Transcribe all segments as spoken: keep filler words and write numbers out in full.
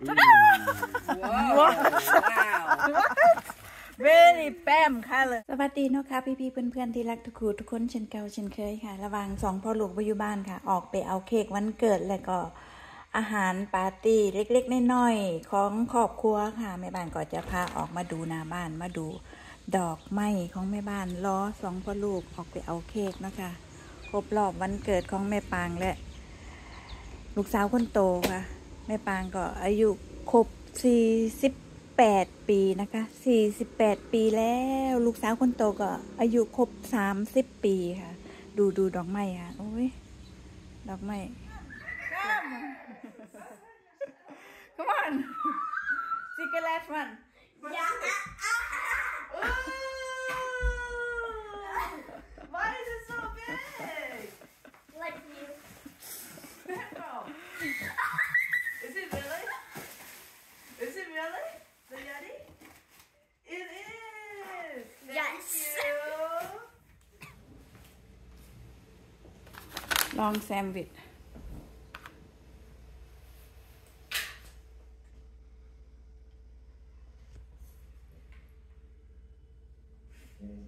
very bam color สวัสดีนะคะพี่ๆเพื่อนๆที่รักทุกคู่ทุกคนเช่นเก่าเช่นเคยค่ะระหว่างสองพ่อลูกไปอยู่บ้านค่ะออกไปเอาเค้กวันเกิดแล้วก็อาหารปาร์ตี้เล็กๆน้อยๆของครอบครัวค่ะแม่บ้านก็จะพาออกมาดูหน้าบ้านมาดูดอกไม้ของแม่บ้านล้อสองพ่อลูกออกไปเอาเค้กนะคะครบรอบวันเกิดของแม่ปางและลูกสาวคนโตค่ะแม่ปางก็อายุครบสี่สิบแปดปีนะคะสี่สิบแปดปีแล้วลูกสาวคนโตก็อายุครบสามสิบปีค่ะดูดูดอกไม้ค่ะโอ้ยดอกไม้ Come on cigarette one Why is it so big Like you Is it really? Is it really? The Yeti? It is! Thank Yes. you. Long sandwich. Mm.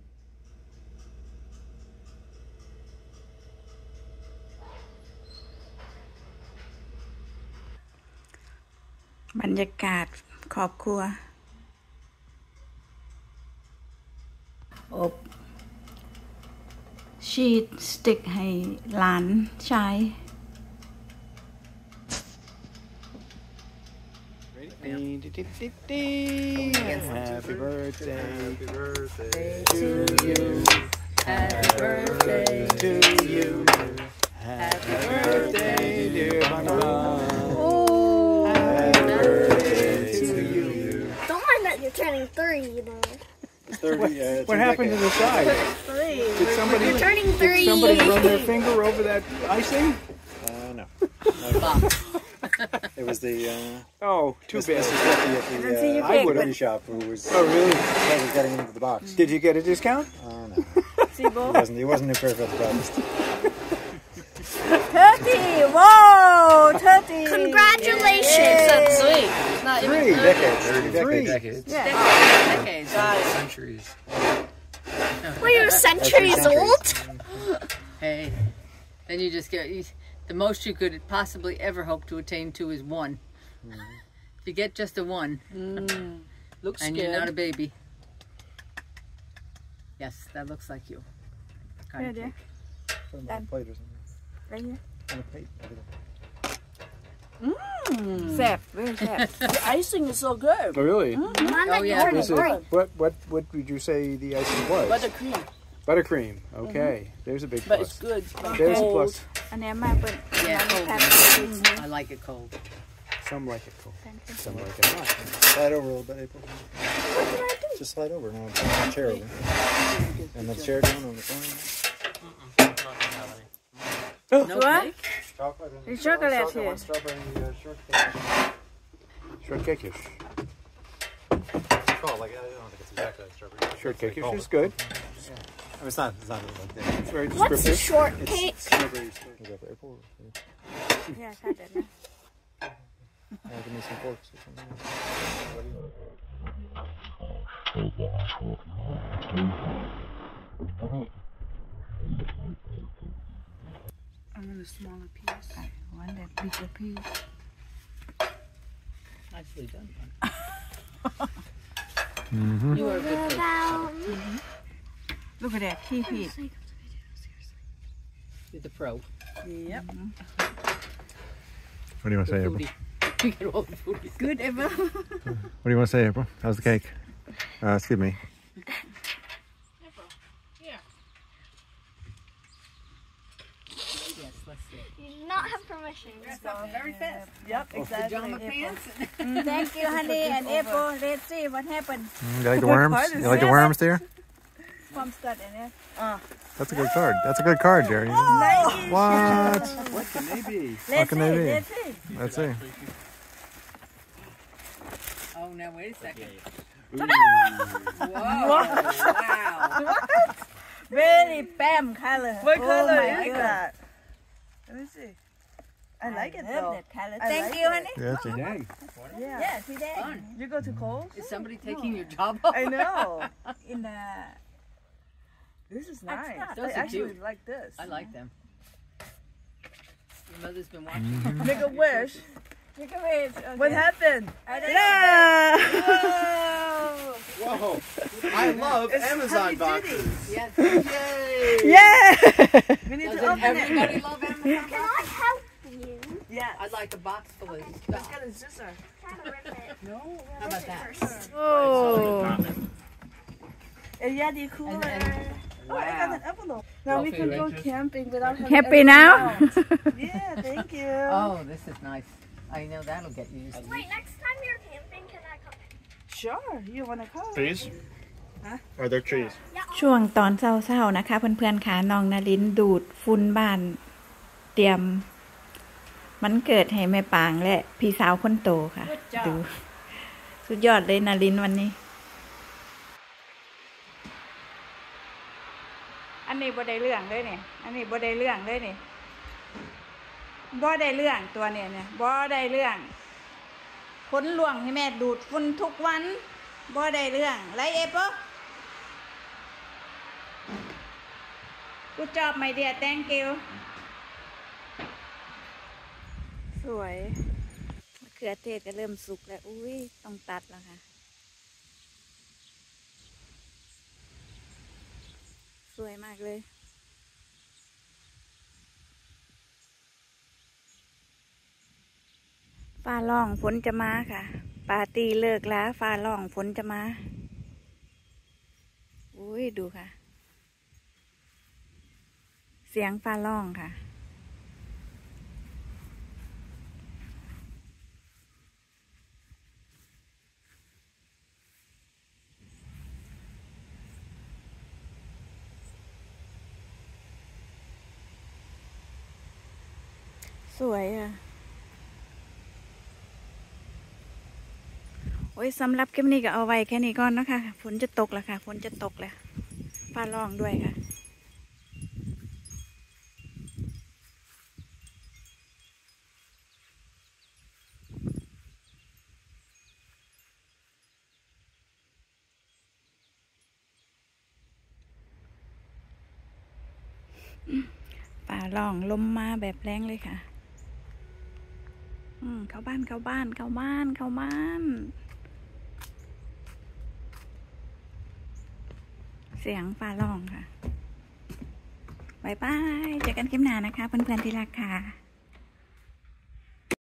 บรรยากาศครอบครัวอบชีสสติ๊กให้หลานชาย Happy birthday, happy birthday to you. Happy birthday to you. Happy birthday, dear Mama. Turning three, you know. thirty, uh, what happened to the side? Three. Did somebody, You're turning three. Did somebody run their finger over that icing? Uh, no. no. It was the, uh... Oh, too bad. Missus Lucky at the, uh, I would have. shop who was... Oh, really? Who was getting into the box. Did you get a discount? Uh, no. He wasn't, he wasn't in Fairfield Breakfast. thirty! Whoa! thirty! Congratulations! That's sweet. Not Three even decades. Three Decades. Yeah. Decades. Decades. Centuries. Well, you're centuries old? Hey. Then you just get... You, the most you could possibly ever hope to attain to is one. Mm-hmm. If you get just a one, mm. Looks and good. You're not a baby. Yes, that looks like you. Yeah, yeah. Put them on a plate or something. Right here. On a plate. Mmm. Zap, very zap. The icing is so good. Oh, really? Mm-hmm. Oh, yeah. Is it, what, what, what would you say the icing was? Buttercream. Buttercream. Okay. Mm-hmm. There's a big plus. But it's good. There's a plus. And then my yeah, cold. Mm-hmm. I like it cold. Some like it cold. Some you. like it hot. Slide over a little bit, April. What did I do? Just slide over now. Turn the chair over. And the chair down on the phone. No what? cake? Chocolate and It's chocolate here. One strawberry uh, shortcake. Shortcake-ish. It's called, like, I don't think it's exactly like strawberry. Shortcake-ish is good. Yeah. I mean, it's not, it's not like that. It's very What's a descriptive. shortcake? Strawberry. Is that for April? Yeah, I had that. Yeah, give me some forks or something. I want a smaller piece. I want that bigger piece. Nicely done. Mm-hmm. You are a good cook. Mm-hmm. Look at that, key piece. You're the pro. Yep. Mm-hmm. What do you want to say, April? You get all the foodies. Good, April. What do you want to say, April? How's the cake? Uh, excuse me. Yes, let's see. You do not have permission. Very fast. Yep, exactly. Pajama pants. Mm, thank you, honey, and April. Let's see what happened. Mm, you like the worms? You like the worms, dear? Mom got in there. Uh. That's a good card. That's a good card, Jerry. Oh. What? What can they be? Let's What can see, they be? let's see. Let's see. Oh, now wait a second. Whoa! Wow! What? Very bam color. What oh color my is God. that? Let me see. I like it love though. that color. I Thank like you, it. honey. Yeah, see. Dang. Yeah. Yeah, today Fun. You go to Kohl's? Is somebody taking your job off? I know. in the This is That's nice. not- I Those are actually cute. like this. I like them. Your mother's been watching. Make a wish. you can wait. Okay. What happened? I don't Yeah. Whoa. I love It's Amazon heavy boxes. Yes. Yay. Yeah. We need to Doesn't open it. everybody love Amazon? Can I help you? Yeah. I'd like a box full of Let's stuff. get a scissor. Try to rip it. No. How about that? Oh. Yeah, the cooler. And- and- Oh, I got an envelope. Now we can go camping without having Happy anything now? else. Yeah, thank you. Oh, this is nice. I know that'll get used. Wait, next time you're camping, can I come? Sure, you wanna come? Trees? Are there trees? ช่วงตอนเศร้าๆนะคะเพื่อนๆค่ะน้องนารินดูดฝุ่นบ้านเตรียม มันเกิดให้แม่ปางและพี่สาวคนโตค่ะ ดู สุดยอดเลยนารินวันนี้ อันนี้บ่ได้เรื่องเลยเนี่ยอันนี้บ่ได้เรื่องเลยเนี่ยบ่ได้เรื่องตัวเนี่ยเนี่ยบ่ได้เรื่องผลล่วงให้แม่ดูดฝุ่นทุกวันบ่ได้เรื่องไรเอฟะ Good job my dear thank you สวยมะเขือเทศก็เริ่มสุกแล้วอุ้ยต้องตัดแล้วค่ะสวยมากเลยฟ้าร้องฝนจะมาค่ะปาร์ตี้เลิกแล้วฟ้าร้องฝนจะมาอุ้ยดูค่ะ เสียงฟ้าร้องค่ะสวยอ่ะโอ้ยสำหรับคลิปนี้ก็เอาไว้แค่นี้ก่อนนะคะฝนจะตกแล้วค่ะฝนจะตกแล้วฟ้าร้องด้วยค่ะฟ้าร้องลมมาแบบแรงเลยค่ะอืมเข้าบ้านเข้าบ้านเข้าบ้านเข้าบ้านเสียงฟ้าร้องค่ะบายบายเจอกันคลิปหน้านะคะเพื่อนๆที่รักค่ะ